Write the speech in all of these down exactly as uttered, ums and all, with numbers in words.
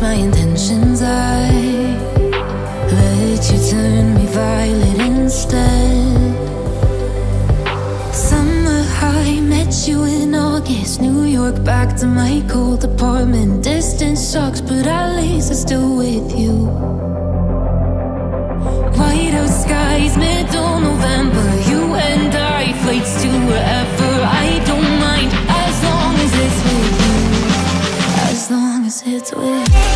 my intentions, I let you turn me violet instead. Summer high, met you in August. New York, back to my cold apartment. Distance sucks, but at least I'm still with you. Whiteout skies, middle November. You and I, flights to wherever. I don't mind, as long as it's with you. As long as it's with you.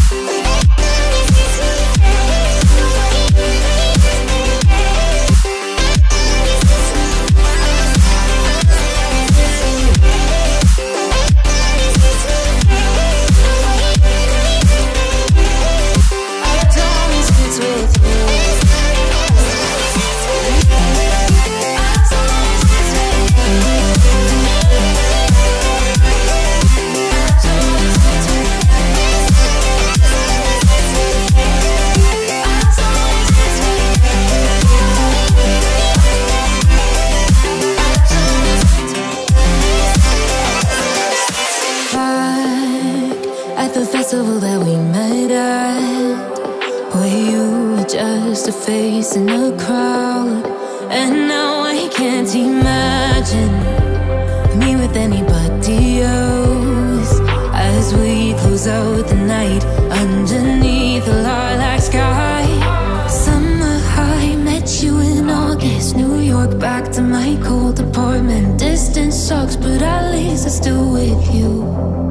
The festival that we met at, where you were just a face in a crowd. And now I can't imagine me with anybody else, as we close out the night underneath the lilac sky. Summer high, met you in August. New York, back to my cold apartment. Distance sucks, but at least I'm still with you.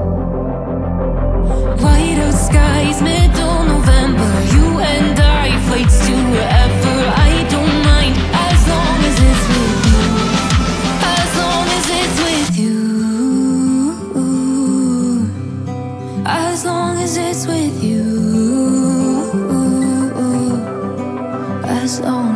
Whiteout skies, middle November. You and I, flights to wherever. I don't mind, as long as it's with you. As long as it's with you. As long as it's with you. As long